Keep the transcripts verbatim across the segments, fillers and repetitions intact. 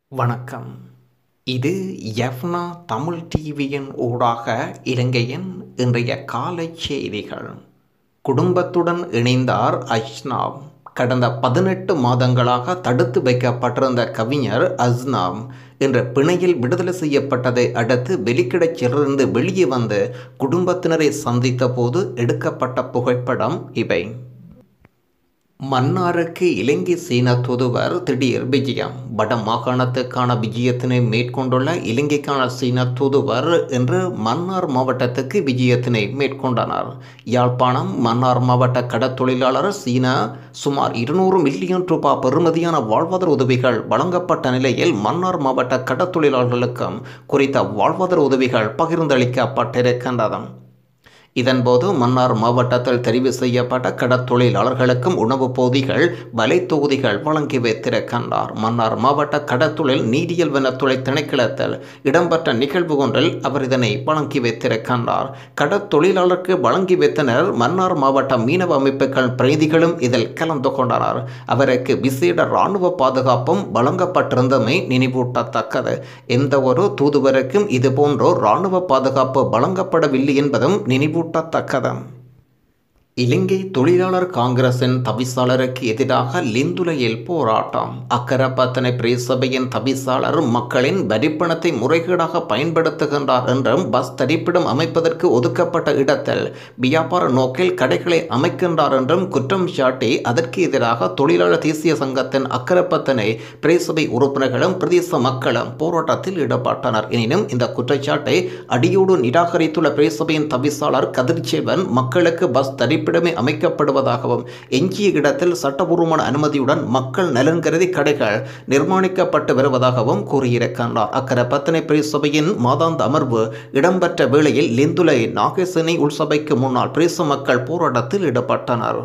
வணக்கம். இது எஃப்னா தமிழ் டிவியின் ஊடாக இலங்கையின் இன்றைய காலை செய்திகள். குடும்பத்துடன் இணைந்தார் அஸ்னாம். கடந்த பதினெட்டு மாதங்களாக தடுத்து வைக்கப்பட்டிருந்த கவிஞர் அஸ்னாம் இன்று பிணையில் விடுதலை செய்யப்பட்டதை அடுத்து வெளிக்கிடச்சிலிருந்து வெளியே வந்து குடும்பத்தினரை சந்தித்த போது எடுக்கப்பட்ட புகைப்படம் இவை. மன்னாருக்கு இலங்கை சீன தூதுவர் திடீர் விஜயம். வட மாகாணத்துக்கான விஜயத்தினை மேற்கொண்டுள்ள இலங்கைக்கான சீன தூதுவர் இன்று மன்னார் மாவட்டத்துக்கு விஜயத்தினை மேற்கொண்டனர். யாழ்ப்பாணம் மன்னார் மாவட்ட கடற்தொழிலாளர் சீனா சுமார் இருநூறு மில்லியன் ரூபாய் பெறுமதியான வாழ்வாதார உதவிகள் வழங்கப்பட்ட நிலையில் மன்னார் மாவட்ட கடற்தொழிலாளர்களுக்கும் குறித்த வாழ்வாதார உதவிகள் பகிர்ந்தளிக்கப்பட்டிருக்கின்றது. இதன்போது மன்னார் மாவட்டத்தில் தெரிவு செய்யப்பட்ட கடற்தொழிலாளர்களுக்கும் உணவுப் பொதிகள் வலை தொகுதிகள் வழங்கி வைத்திருக்கின்றார். மன்னார் மாவட்ட கடற்தொழில் நீரியல் வனத்துறை திணைக்களத்தில் இடம்பெற்ற நிகழ்வு ஒன்றில் அவர் இதனை வழங்கி வைத்திருக்கின்றார். கடற்தொழிலாளருக்கு வழங்கி வைத்தனர். மன்னார் மாவட்ட மீனவ அமைப்புகள் பிரதிகளும் இதில் கலந்து கொண்டனர். அவருக்கு விசேட இராணுவ பாதுகாப்பும் வழங்கப்பட்டிருந்தமை நினைவூட்டத்தக்கது. எந்த ஒரு தூதுவருக்கும் இதுபோன்ற இராணுவ பாதுகாப்பு வழங்கப்படவில்லை என்பதும் நினைவூட்ட தக்கதம். இலங்கை தொழிலாளர் காங்கிரசின் தவிசாளருக்கு எதிராக லிந்துலையில் போராட்டம். அக்கரப்பத்தனை பிரேசபையின் தவிசாளர் மக்களின் வரிப்பணத்தை முறைகேடாக பயன்படுத்துகின்றார் என்றும் பஸ் தரிப்பிடம் அமைப்பதற்கு ஒதுக்கப்பட்ட இடத்தில் வியாபார நோக்கில் கடைகளை அமைக்கின்றார் என்றும் குற்றம் சாட்டி அதற்கு எதிராக தொழிலாளர் தேசிய சங்கத்தின் அக்கரப்பத்தனை பிரேசபை உறுப்பினர்களும் பிரதேச மக்களும் போராட்டத்தில் ஈடுபட்டனர். எனினும் இந்த குற்றச்சாட்டை அடியோடு நிராகரித்துள்ள பிரேசபையின் தவிசாளர் கதிர்ச்செல்வன் மக்களுக்கு பஸ் தரிப்பு இடமே அமைக்கப்படுவதாகவும் எஞ்சிய இடத்தில் சட்டபூர்வமான அனுமதியுடன் மக்கள் நலன் கருதி கடைகள் நிர்மாணிக்கப்பட்டு வருவதாகவும் கூறியிருக்கின்றார். அக்கரப்பத்தனை பிரேசபையின் மாதாந்த அமர்வு இடம்பெற்ற வேளையில் லிந்துலை நாகேசனை உள்சபைக்கு முன்னால் பிரேச மக்கள் போராட்டத்தில் ஈடுபட்டனர்.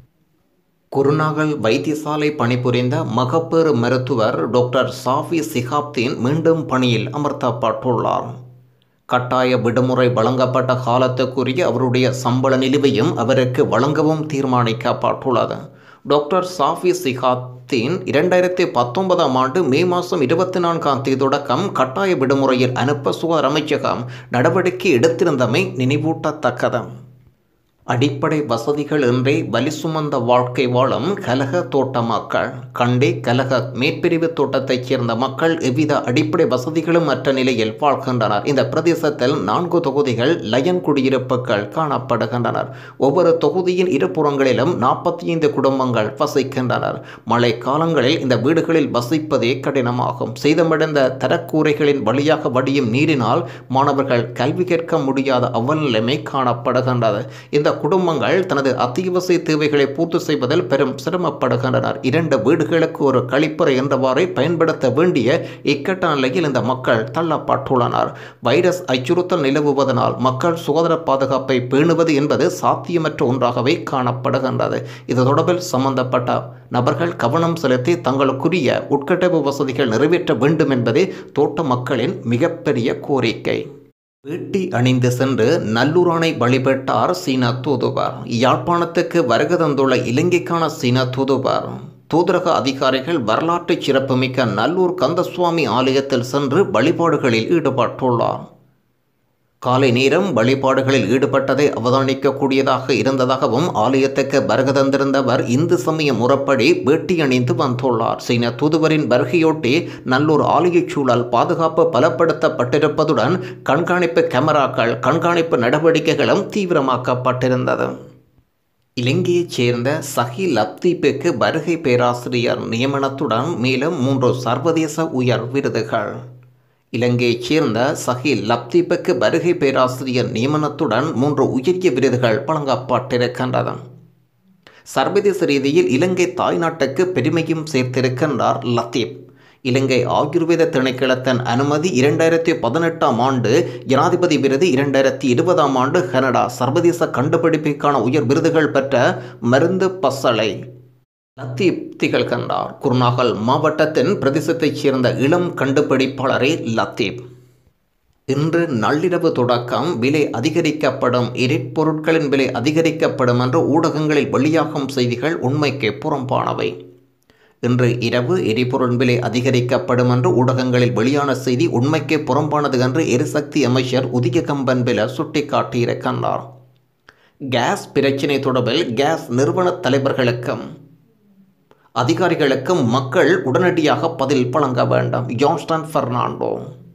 குருநாகல் வைத்தியசாலை பணிபுரிந்த மகப்பேறு மருத்துவர் டாக்டர் சாஃபி சிஹாப்தீன் மீண்டும் பணியில் அமர்த்தப்பட்டுள்ளார். கட்டாய விடுமுறை வழங்கப்பட்ட காலத்துக்குரிய அவருடைய சம்பள நிலுவையும் அவருக்கு வழங்கவும் தீர்மானிக்கப்பட்டுள்ளது. டாக்டர் சாஃபி சிஹாப்தீன் இரண்டாயிரத்தி பத்தொன்பதாம் ஆண்டு மே மாதம் இருபத்தி நான்காம் தேதி தொடக்கம் கட்டாய விடுமுறையில் அனுப்ப சுகாதார அமைச்சகம் நடவடிக்கை எடுத்திருந்தமை நினைவூட்டத்தக்கது. அடிப்படை வசதிகள் இன்றி வலி சுமந்த வாழ்க்கை வாழும் கலக தோட்ட மக்கள். கண்டி கலக மேற்பிரிவு தோட்டத்தைச் சேர்ந்த மக்கள் எவ்வித அடிப்படை வசதிகளும் அற்ற நிலையில் வாழ்கின்றனர். இந்த பிரதேசத்தில் நான்கு தொகுதிகள் லயன் குடியிருப்புகள் காணப்படுகின்றனர். ஒவ்வொரு தொகுதியின் இருபுறங்களிலும் நாற்பத்தி ஐந்து குடும்பங்கள் வசிக்கின்றனர். மழை காலங்களில் இந்த வீடுகளில் வசிப்பதே கடினமாகும். சேதமடைந்த தரக்கூரைகளின் வழியாக வடியும் நீரினால் மாணவர்கள் கல்வி கற்க முடியாத அவநிலைமை காணப்படுகின்றது. இந்த குடும்பங்கள் தனது அத்தியாவசிய தேவைகளை பூர்த்தி செய்வதில் பெரும் சிரமப்படுகின்றனர். இரண்டு வீடுகளுக்கு ஒரு கழிப்பறை என்றவாறே பயன்படுத்த வேண்டிய இக்கட்ட நிலையில் இந்த மக்கள் தள்ளப்பட்டுள்ளனர். வைரஸ் அச்சுறுத்தல் நிலவுவதனால் மக்கள் சுகாதார பாதுகாப்பை பேணுவது என்பது சாத்தியமற்ற ஒன்றாகவே காணப்படுகின்றது. இது தொடர்பில் சம்பந்தப்பட்ட நபர்கள் கவனம் செலுத்தி தங்களுக்குரிய உட்கட்டமைப்பு வசதிகள் நிறைவேற்ற வேண்டும் என்பதே தோட்ட மக்களின் மிகப்பெரிய கோரிக்கை. வேட்டி அணிந்து சென்று நல்லூரானை வழிபட்டார் சீன தூதுவர். யாழ்ப்பாணத்துக்கு வருகை தந்துள்ள இலங்கைக்கான சீன தூதுவர் தூதரக அதிகாரிகள் வரலாற்று சிறப்புமிக்க நல்லூர் கந்தசுவாமி ஆலயத்தில் சென்று வழிபாடுகளில் ஈடுபட்டுள்ளார். காலை நேரம் வழிபாடுகளில் ஈடுபட்டதை அவதானிக்கக்கூடியதாக இருந்ததாகவும் ஆலயத்துக்கு வருகை தந்திருந்தவர் இந்து சமய முறைப்படி வேட்டி அணிந்து வந்துள்ளார். சீன தூதுவரின் வருகையொட்டி நல்லூர் ஆலய சூழல் பாதுகாப்பு பலப்படுத்தப்பட்டிருப்பதுடன் கண்காணிப்பு கேமராக்கள் கண்காணிப்பு நடவடிக்கைகளும் தீவிரமாக்கப்பட்டிருந்தது. இலங்கையைச் சேர்ந்த சஹி லத்தீப்புக்கு வருகை பேராசிரியர் நியமனத்துடன் மேலும் மூன்று சர்வதேச உயர் விருதுகள். இலங்கையைச் சேர்ந்த சஹி லத்தீப்புக்கு வருகை பேராசிரியர் நியமனத்துடன் மூன்று உயரிய விருதுகள் வழங்கப்பட்டிருக்கின்றன. சர்வதேச ரீதியில் இலங்கை தாய்நாட்டுக்கு பெருமையும் சேர்த்திருக்கின்றார் லத்தீப். இலங்கை ஆயுர்வேத திணைக்களத்தின் அனுமதி இரண்டாயிரத்தி பதினெட்டாம் ஆண்டு ஜனாதிபதி விருது, இரண்டாயிரத்தி இருபதாம் ஆண்டு கனடா சர்வதேச கண்டுபிடிப்புக்கான உயர் விருதுகள் பெற்ற மருந்து பசலை லத்தீப் திகழ்கின்றார். குருநாகல் மாவட்டத்தின் பிரதேசத்தைச் சேர்ந்த இளம் கண்டுபிடிப்பாளரே லத்தீப். இன்று நள்ளிரவு தொடக்கம் விலை அதிகரிக்கப்படும், எரிபொருட்களின் விலை அதிகரிக்கப்படும் என்று ஊடகங்களில் வெளியாகும் செய்திகள் உண்மைக்கு புறம்பானவை. இன்று இரவு எரிபொருள் விலை அதிகரிக்கப்படும் என்று ஊடகங்களில் வெளியான செய்தி உண்மைக்கு புறம்பானது என்று எரிசக்தி அமைச்சர் உதய கம்பன்பில சுட்டிக்காட்டியிருக்கின்றார். கேஸ் பிரச்சினை தொடர்பில் கேஸ் நிறுவன தலைவர்களுக்கும் அதிகாரிகளுக்கும் மக்கள் உடனடியாக பதில் வழங்க வேண்டும். ஜான்ஸ்டன் பெர்னாண்டோ.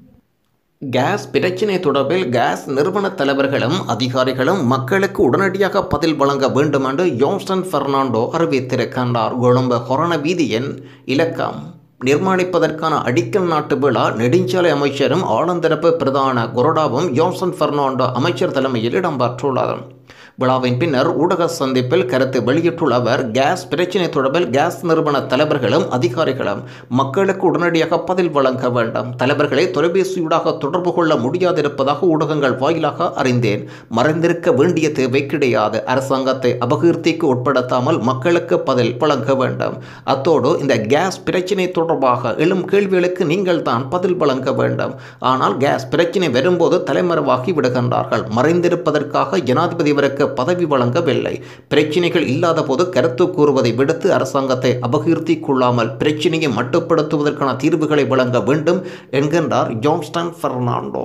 கேஸ் பிரச்சினை தொடர்பில் கேஸ் நிறுவன தலைவர்களும் அதிகாரிகளும் மக்களுக்கு உடனடியாக பதில் வழங்க வேண்டும் என்று ஜான்ஸ்டன் பெர்னாண்டோ அறிவித்திருக்கின்றார். கொழும்பு ஹொரண வீதியின் இலக்கம் நிர்மாணிப்பதற்கான அடிக்கல் நாட்டு விழா நெடுஞ்சாலை அமைச்சரும் ஆளுந்தரப்பு பிரதான கொரோடாவும் ஜான்ஸ்டன் பெர்னாண்டோ அமைச்சர் தலைமையில் இடம்பெற்றுள்ளது. விழாவின் பின்னர் ஊடக சந்திப்பில் கருத்து வெளியிட்டுள்ள அவர் கேஸ் பிரச்சினை தொடர்பில் கேஸ் நிறுவன தலைவர்களும் அதிகாரிகளும் மக்களுக்கு உடனடியாக பதில் வழங்க வேண்டும். தலைவர்களை தொலைபேசியூடாக தொடர்பு கொள்ள முடியாதிருப்பதாக ஊடகங்கள் வாயிலாக அறிந்தேன். மறைந்திருக்க வேண்டிய தேவை கிடையாது. அரசாங்கத்தை அபகீர்த்திக்கு உட்படுத்தாமல் மக்களுக்கு பதில் வழங்க வேண்டும். அத்தோடு இந்த கேஸ் பிரச்சினை தொடர்பாக எழும் கேள்விகளுக்கு நீங்கள் தான் பதில் வழங்க வேண்டும். ஆனால் கேஸ் பிரச்சினை வரும்போது தலைமறைவாகி விடுகின்றார்கள். மறைந்திருப்பதற்காக ஜனாதிபதி இவருக்கு பதவி வழங்கவில்லை. பிரச்சினைகள் இல்லாத போது கருத்து கூறுவதை விடுத்து அரசாங்கத்தை அபகீர்த்தி கொள்ளாமல் பிரச்சினையை மட்டுப்படுத்துவதற்கான தீர்வுகளை வழங்க வேண்டும் என்கின்றார் ஜான்ஸ்டன் பெர்னாண்டோ.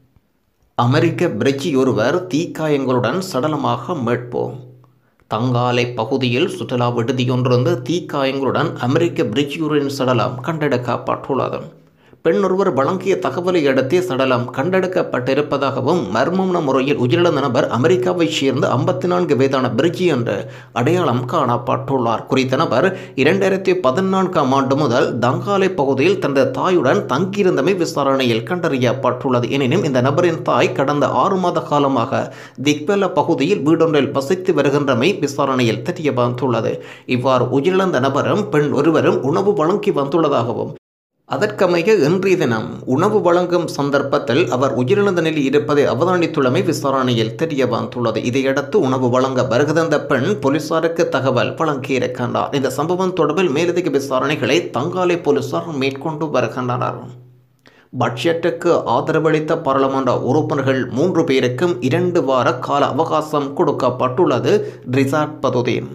அமெரிக்க பிரெஞ்சி ஒருவர் தீக்காயங்களுடன் சடலமாக மீட்பு. தங்காலை பகுதியில் சுற்றுலா விடுதியொன்றிருந்து தீக்காயங்களுடன் அமெரிக்க பிரெஞ்சியூரின் சடலம் கண்டெடுக்கப்பட்டுள்ளது. பெண் ஒருவர் வழங்கிய தகவலை அடுத்து சடலம் கண்டெடுக்கப்பட்டிருப்பதாகவும் மர்மமான முறையில் உயிரிழந்த நபர் அமெரிக்காவைச் சேர்ந்த ஐம்பத்தி நான்கு வயதான பிரிட்ஜி என்று அடையாளம் காணப்பட்டுள்ளார். குறித்த நபர் இரண்டாயிரத்தி பதினான்காம் ஆண்டு முதல் தங்காலை பகுதியில் தனது தாயுடன் தங்கியிருந்தமை விசாரணையில் கண்டறியப்பட்டுள்ளது. எனினும் இந்த நபரின் தாய் கடந்த ஆறு மாத காலமாக திக்வெல்ல பகுதியில் வீடொன்றில் வசித்து வருகின்றமை விசாரணையில் தெரிய வந்துள்ளது. இவ்வாறு உயிரிழந்த நபரும் பெண் ஒருவரும் உணவு வழங்கி வந்துள்ளதாகவும் அதற்கமைய இன்றைய தினம் உணவு வழங்கும் சந்தர்ப்பத்தில் அவர் உயிரிழந்த நிலையில் இருப்பதை அவதானித்துள்ளமை விசாரணையில் தெரிய வந்துள்ளது. இதையடுத்து உணவு வழங்க வருகின்ற பெண் போலீசாருக்கு தகவல் வழங்கியிருக்கின்றார். இந்த சம்பவம் தொடர்பில் மேலதிக விசாரணைகளை தங்காலை போலீசார் மேற்கொண்டு வருகின்றனர். பட்ஜெட்டுக்கு ஆதரவளித்த பாராளுமன்ற உறுப்பினர்கள் மூன்று பேருக்கும் இரண்டு வார கால அவகாசம் கொடுக்கப்பட்டுள்ளது. ரிசாட் பதுதீன்.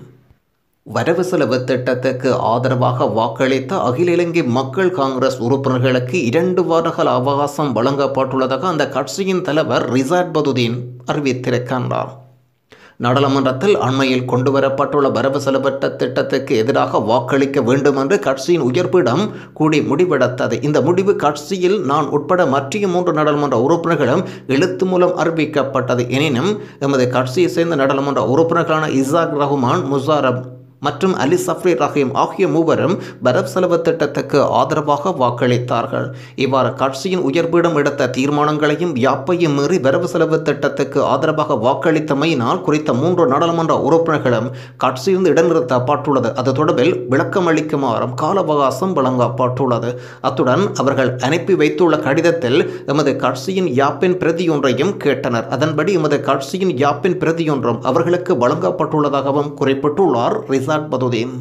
வரவு செலவு திட்டத்துக்கு ஆதரவாக வாக்களித்த அகில இலங்கை மக்கள் காங்கிரஸ் உறுப்பினர்களுக்கு இரண்டு வாரகால அவகாசம் வழங்கப்பட்டுள்ளதாக அந்த கட்சியின் தலைவர் ரிசாட் பதுதீன் அறிவித்திருக்கின்றார். நாடாளுமன்றத்தில் அண்மையில் கொண்டுவரப்பட்டுள்ள வரவு செலவு திட்டத்துக்கு எதிராக வாக்களிக்க வேண்டும் என்று கட்சியின் உயர்ப்பிடம் கூடி முடிவெடுத்தது. இந்த முடிவு கட்சியில் நான் உட்பட மற்ற மூன்று நாடாளுமன்ற உறுப்பினர்களும் எழுத்து மூலம் அறிவிக்கப்பட்டது. எனினும் எமது கட்சியை சேர்ந்த நாடாளுமன்ற உறுப்பினர்களான இசாக் ரஹ்மான் முசாரப் மற்றும் அலி சஃப்ரி ரஹீம் ஆகிய மூவரும் வரவு செலவு திட்டத்துக்கு ஆதரவாக வாக்களித்தார்கள். இவ்வாறு கட்சியின் உயர்விடம் எடுத்த தீர்மானங்களையும் யாப்பையும் மீறி வரவு செலவு திட்டத்துக்கு ஆதரவாக வாக்களித்தமையினால் குறித்த மூன்று நாடாளுமன்ற உறுப்பினர்களும் கட்சியிலிருந்து இடைநிறுத்தப்பட்டுள்ளது. அது தொடர்பில் விளக்கம் அளிக்குமாறும் கால அவகாசம் வழங்கப்பட்டுள்ளது. அத்துடன் அவர்கள் அனுப்பி வைத்துள்ள கடிதத்தில் எமது கட்சியின் யாப்பின் பிரதியொன்றையும் கேட்டனர். அதன்படி எமது கட்சியின் யாப்பின் பிரதியொன்றும் அவர்களுக்கு வழங்கப்பட்டுள்ளதாகவும் குறிப்பிட்டுள்ளார் ரிசாட் பதுதீன்.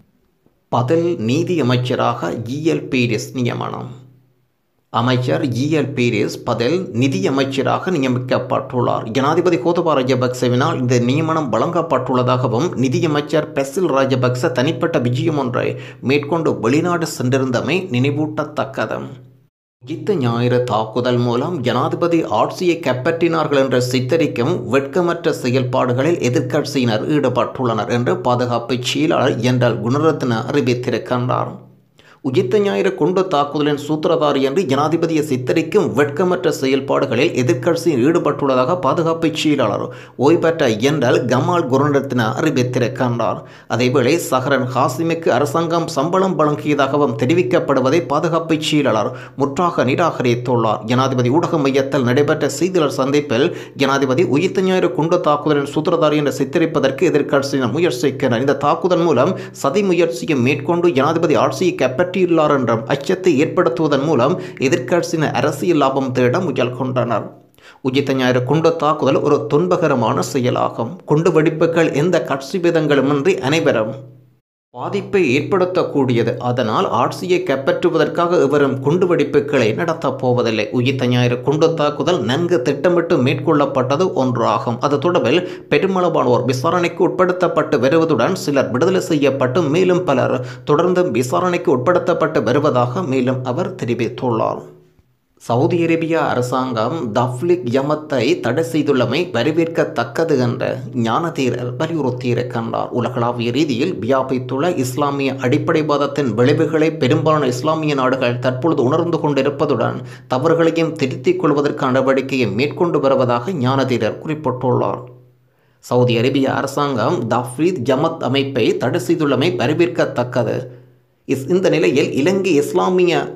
பதில் நீதி அமைச்சராக ஜிஎல் பீரிஸ் நியமனம். அமைச்சர் ஜிஎல் பீரிஸ் பதில் நிதி அமைச்சராக நியமிக்கப்பட்டுள்ளார். ஜனாதிபதி கோத்தபாய ராஜபக்சவினால் இந்த நியமனம் வழங்கப்பட்டுள்ளதாகவும் நிதியமைச்சர் பெசில் ராஜபக்ச தனிப்பட்ட விஜயம் ஒன்றை மேற்கொண்டு வெளிநாடு சென்றிருந்தமை நினைவூட்டத்தக்கது. உயிர்த்த ஞாயிறு தாக்குதல் மூலம் ஜனாதிபதி ஆட்சியை கைப்பற்றினார்கள் என்ற சித்தரிக்கும் வெட்கமற்ற செயல்பாடுகளில் எதிர்க்கட்சியினர் ஈடுபட்டுள்ளனர் என்று பாதுகாப்பு செயலாளர் ஜெனரல் குணரத்ன அறிவித்திருக்கின்றார். உயிர்த்த ஞாயிறு குண்டு தாக்குதலின் சூத்திரதாரி என்று ஜனாதிபதியை சித்தரிக்கும் வெட்கமற்ற செயல்பாடுகளில் எதிர்க்கட்சியில் ஈடுபட்டுள்ளதாக பாதுகாப்பு செயலாளர் ஓய்பெற்ற ஜெனரல் கமால் குணரத்ன அறிவித்திருக்கின்றார். அதேவேளை சஹரன் ஹாசிமுக்கு அரசாங்கம் சம்பளம் வழங்கியதாகவும் தெரிவிக்கப்படுவதை பாதுகாப்பு செயலாளர் முற்றாக நிராகரித்துள்ளார். ஜனாதிபதி ஊடக மையத்தில் நடைபெற்ற செய்தியாளர் சந்திப்பில் ஜனாதிபதி உயிர்த்த ஞாயிறு குண்டு தாக்குதலின் சூத்திரதாரி என்று சித்தரிப்பதற்கு எதிர்க்கட்சியினர் முயற்சிக்கின்றனர். இந்த தாக்குதல் மூலம் சதி முயற்சியை மேற்கொண்டு ஜனாதிபதி ஆட்சியை கைப்பற்ற என்றும் அச்சத்தை ஏற்படுத்துவதன் மூலம் எதிர்க்கட்சியினர் அரசியல் லாபம் தேட முயல்கின்றனர். உயிர்த்த ஞாயிறு குண்டு தாக்குதல் ஒரு துன்பகரமான செயலாகும். குண்டு வெடிப்புகள் எந்த கட்சி பேதங்களுமின்றி அனைவரும் பாதிப்பை ஏற்படுத்தக்கூடியது. அதனால் ஆட்சியை கைப்பற்றுவதற்காக எவரும் குண்டுவெடிப்புகளை நடத்தப் போவதில்லை. உயிர்த்த ஞாயிறு குண்டு தாக்குதல் நன்கு திட்டமிட்டு மேற்கொள்ளப்பட்டது ஒன்று ஆகும். அது தொடர்பில் பெருமளவானோர் விசாரணைக்கு உட்படுத்தப்பட்டு வருவதுடன் சிலர் விடுதலை செய்யப்பட்டு மேலும் பலர் தொடர்ந்து விசாரணைக்கு உட்படுத்தப்பட்டு வருவதாக மேலும் அவர் தெரிவித்துள்ளார். சவுதி அரேபியா அரசாங்கம் தஃப்லிக் ஜமத்தை தடை செய்துள்ளமை வரவேற்கத்தக்கது என்ற ஞானதீரர் வலியுறுத்தியிருக்கின்றார். உலகளாவிய ரீதியில் வியாபித்துள்ள இஸ்லாமிய அடிப்படைவாதத்தின் விளைவுகளை பெரும்பாலான இஸ்லாமிய நாடுகள் தற்பொழுது உணர்ந்து கொண்டிருப்பதுடன் தவறுகளையும் திருத்திக் கொள்வதற்கான நடவடிக்கையை மேற்கொண்டு வருவதாக ஞானதீரர் குறிப்பிட்டுள்ளார். சவுதி அரேபிய அரசாங்கம் தஃப்லீக் ஜமத் அமைப்பை தடை செய்துள்ளமை வரவேற்கத்தக்கது. இந்த நிலையில் இலங்கை இஸ்லாமிய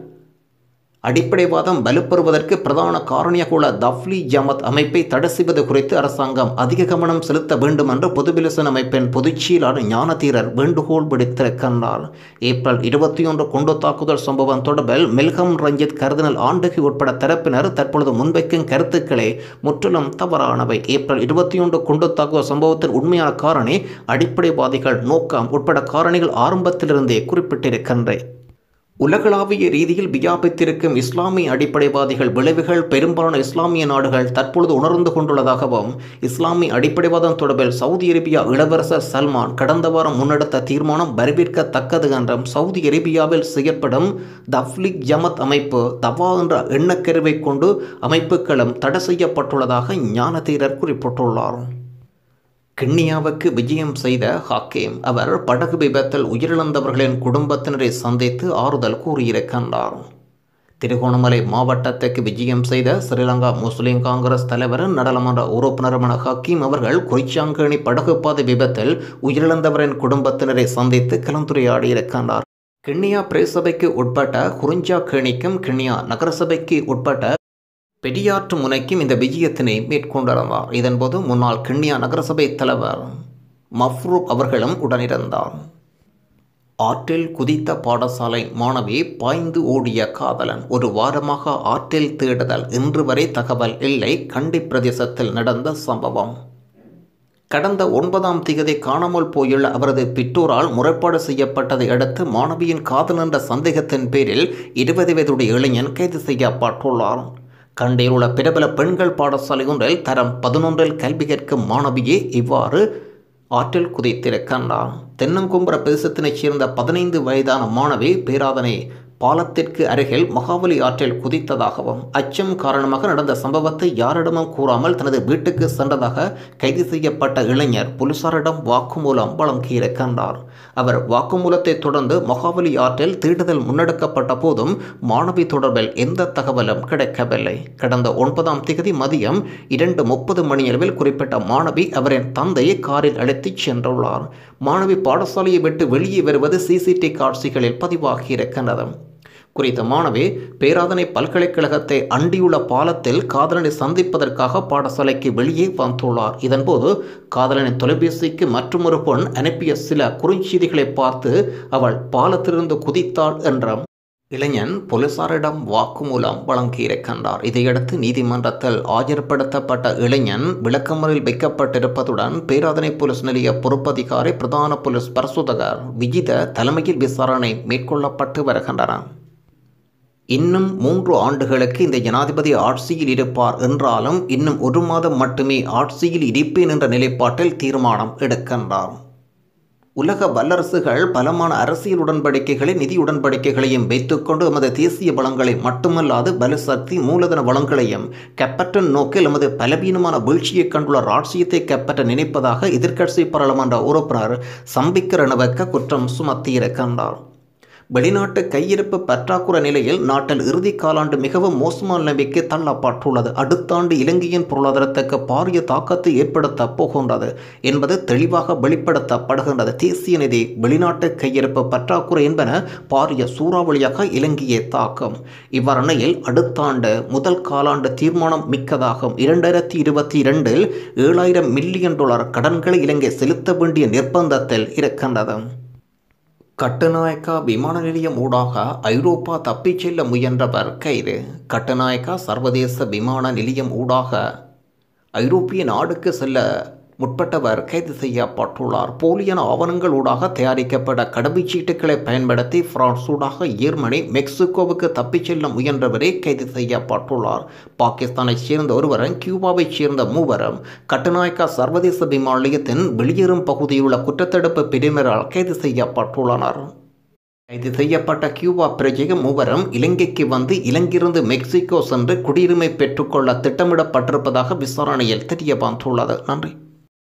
அடிப்படைவாதம் வலுப்பெறுவதற்கு பிரதான காரணியாக உள்ள தஃப்லீக் ஜமத் அமைப்பை தடை செய்வது குறித்து அரசாங்கம் அதிக கவனம் செலுத்த வேண்டும் என்று பொதுபிலசன் அமைப்பின் பொதுச் செயலாளர் ஞானதீரர் வேண்டுகோள் விடுத்திருக்கின்றார். ஏப்ரல் இருபத்தி ஒன்று குண்டு தாக்குதல் சம்பவம் தொடர்பில் மெல்கம் ரஞ்சித் கர்தினல் ஆண்டகி உட்பட தரப்பினர் தற்பொழுது முன்வைக்கும் கருத்துக்களை முற்றிலும் தவறானவை. ஏப்ரல் இருபத்தி ஒன்று குண்டு தாக்குதல் சம்பவத்தின் உண்மையான காரணி அடிப்படைவாதிகள் நோக்கம் உட்பட காரணிகள் ஆரம்பத்திலிருந்தே குறிப்பிட்டிருக்கின்றன. உலகளாவிய ரீதியில் வியாபித்திருக்கும் இஸ்லாமிய அடிப்படைவாதிகள் விளைவுகள் பெரும்பாலான இஸ்லாமிய நாடுகள் தற்பொழுது உணர்ந்து கொண்டுள்ளதாகவும் இஸ்லாமிய அடிப்படைவாதம் தொடர்பில் சவுதி அரேபியா இளவரசர் சல்மான் கடந்த வாரம் முன்னெடுத்த தீர்மானம் வரவேற்கத்தக்கது என்றும் சவுதி அரேபியாவில் செயற்படும் தஃப்லீக் ஜமத் அமைப்பு தவா என்ற எண்ணக்கருவை கொண்டு அமைப்புகளும் தடை செய்யப்பட்டுள்ளதாக ஞானதீரர் குறிப்பிட்டுள்ளார். கிண்ணியாவுக்கு விஜயம் செய்த ஹக்கீம் அவர் படகு விபத்தில் உயிரிழந்தவர்களின் குடும்பத்தினரை சந்தித்து ஆறுதல் கூறியிருக்கின்றார். திருகோணமலை மாவட்டத்துக்கு விஜயம் செய்த ஸ்ரீலங்கா முஸ்லிம் காங்கிரஸ் தலைவர் நாடாளுமன்ற உறுப்பினருமான ஹக்கீம் அவர்கள் குறிச்சாங்கேணி படகுப்பாதை விபத்தில் உயிரிழந்தவரின் குடும்பத்தினரை சந்தித்து கலந்துரையாடியிருக்கின்றார். கிண்ணியா பிரேசபைக்கு உட்பட்ட குறிஞ்சாக்கேணிக்கும் கிண்ணியா நகரசபைக்கு உட்பட்ட பெரியாற்று முனைக்கும் இந்த விஜயத்தினை மேற்கொண்டிருந்தார். இதன்போது முன்னாள் கிண்ணியா நகரசபை தலைவர் மஃப்ரூப் அவர்களும் உடனிருந்தார். ஆற்றில் குதித்த பாடசாலை மாணவி பாய்ந்து ஓடிய காதலன் ஒரு வாரமாக ஆற்றில் தேடுதல் இன்று வரை தகவல் இல்லை. கண்டி பிரதேசத்தில் நடந்த சம்பவம். கடந்த ஒன்பதாம் திகதி காணாமல் போயுள்ள அவரது பெற்றோரால் முறைப்பாடு செய்யப்பட்டதை அடுத்து மாணவியின் காதல் என்ற சந்தேகத்தின் பேரில் இருபது வயதுடைய இளைஞன் கைது செய்யப்பட்டுள்ளார். கண்டியில் உள்ள பிரபல பெண்கள் பாடசாலை ஒன்றில் தரம் பதினொன்றில் கல்வி கற்கும் மாணவியே இவ்வாறு ஆற்றில் குதித்திருக்கின்றார். தென்னங்கும்புற பிரதேசத்தினைச் சேர்ந்த பதினைந்து வயதான மாணவி பேராதனை பாலத்திற்கு அருகில் மகாவலி ஆற்றில் குதித்ததாகவும் அச்சம் காரணமாக நடந்த சம்பவத்தை யாரிடமும் கூறாமல் தனது வீட்டுக்கு சென்றதாக கைது செய்யப்பட்ட இளைஞர் போலீசாரிடம் வாக்குமூலம் வழங்கியிருக்கின்றார். அவர் வாக்குமூலத்தை தொடர்ந்து மகாவலி ஆற்றில் தேடுதல் முன்னெடுக்கப்பட்ட போதும் மாணவி தொடர்பில் எந்த தகவலும் கிடைக்கவில்லை. கடந்த ஒன்பதாம் திகதி மதியம் இரண்டு முப்பது மணியளவில் குறிப்பிட்ட மாணவி அவரின் தந்தையை காரில் அழைத்துச் சென்றுள்ளார். மாணவி பாடசாலையை விட்டு வெளியே வருவது சிசிடிவி காட்சிகளில் பதிவாகியிருக்கின்றது. குறித்த மாணவி பேராதனை பல்கலைக்கழகத்தை அண்டியுள்ள பாலத்தில் காதலனை சந்திப்பதற்காக பாடசாலைக்கு வெளியே வந்துள்ளார். இதன்போது காதலனின் தொலைபேசிக்கு மற்றொரு பெண் அனுப்பிய சில குறுஞ்செய்திகளை பார்த்து அவள் பாலத்திலிருந்து குதித்தாள் என்ற இளைஞன் போலீசாரிடம் வாக்குமூலம் வழங்கியிருக்கின்றார். இதையடுத்து நீதிமன்றத்தில் ஆஜர்படுத்தப்பட்ட இளைஞன் விளக்கமறில் வைக்கப்பட்டிருப்பதுடன் பேராதனை போலீஸ் நிலைய பொறுப்பதிகாரி பிரதான போலீஸ் பரிசோதகர் விஜித தலைமையில் விசாரணை மேற்கொள்ளப்பட்டு வருகின்றன. இன்னும் மூன்று ஆண்டுகளுக்கு இந்த ஜனாதிபதி ஆட்சியில் இருப்பார் என்றாலும் இன்னும் ஒரு மாதம் மட்டுமே ஆட்சியில் இருப்பேன் என்ற நிலைப்பாட்டில் தீர்மானம் எடுக்கின்றார். உலக வல்லரசுகள் பலமான அரசியல் உடன்படிக்கைகளை நிதி உடன்படிக்கைகளையும் வைத்துக்கொண்டு எமது தேசிய வளங்களை மட்டுமல்லாது பலசக்தி மூலதன வளங்களையும் கைப்பற்ற நோக்கில் எமது பலவீனமான வீழ்ச்சியை கண்டுள்ள ராட்சியத்தை கைப்பற்ற நினைப்பதாக எதிர்க்கட்சி பாராளுமன்ற உறுப்பினர் சம்பிக்க ரணவக்க குற்றம் சுமத்தியிருக்கின்றார். வெளிநாட்டு கையிருப்பு பற்றாக்குறை நிலையில் நாட்டில் இறுதி காலாண்டு மிகவும் மோசமான நிலைமைக்கு தள்ளப்பட்டுள்ளது. அடுத்த ஆண்டு இலங்கையின் பொருளாதாரத்துக்கு பாரிய தாக்கத்தை ஏற்படுத்த போகின்றது என்பது தெளிவாக வெளிப்படுத்தப்படுகின்றது. தேசிய நிதி, வெளிநாட்டு கையிருப்பு பற்றாக்குறை என்பன பாரிய சூறாவளியாக இலங்கையை தாக்கும். இவ்வரணையில் அடுத்த ஆண்டு முதல் காலாண்டு தீர்மானம் மிக்கதாகும். இரண்டாயிரத்தி இருபத்தி இரண்டில் ஏழாயிரம் மில்லியன் டாலர் கடன்களை இலங்கை செலுத்த வேண்டிய நிர்பந்தத்தில் இருக்கின்றது. கட்டுநாயக்கா விமான நிலையம் ஊடாக ஐரோப்பா தப்பிச் செல்ல முயன்றவர் கைது. கட்டுநாயக்கா சர்வதேச விமான நிலையம் ஊடாக ஐரோப்பிய நாடுக்கு செல்ல முற்பட்டவர் கைது செய்யப்பட்டுள்ளார். போலியான ஆவணங்களூடாக தயாரிக்கப்பட்ட கடவுச்சீட்டுகளை பயன்படுத்தி பிரான்சூடாக ஜெர்மனி மெக்சிகோவுக்கு தப்பிச் செல்ல முயன்றவரே கைது செய்யப்பட்டுள்ளார். பாகிஸ்தானைச் சேர்ந்த ஒருவரும் கியூபாவைச் சேர்ந்த மூவரும் கட்டுநாயக்கா சர்வதேச விமான நிலையத்தின் வெளியேறும் பகுதியில் உள்ள குற்றத்தடுப்பு பிரிவினரால் கைது செய்யப்பட்டுள்ளனர். கைது செய்யப்பட்ட கியூபா பிரஜைக மூவரும் இலங்கைக்கு வந்து இலங்கையிலிருந்து மெக்சிகோ சென்று குடியுரிமை பெற்றுக்கொள்ள திட்டமிடப்பட்டிருப்பதாக விசாரணையில் தெரிய வந்துள்ளது. நன்றி.